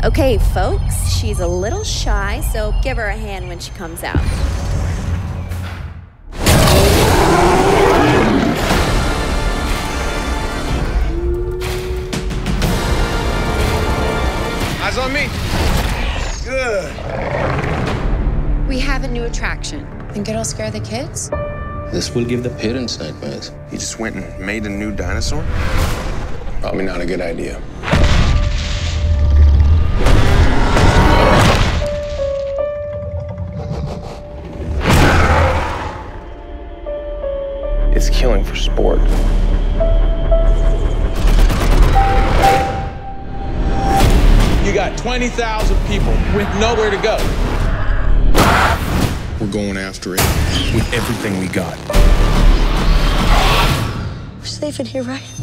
Okay, folks, she's a little shy, so give her a hand when she comes out. Eyes on me. Good. We have a new attraction. Think it'll scare the kids? This will give the parents nightmares. You just went and made a new dinosaur? Probably not a good idea. It's killing for sport. You got 20,000 people with nowhere to go. We're going after it with everything we got. We're safe in here, right?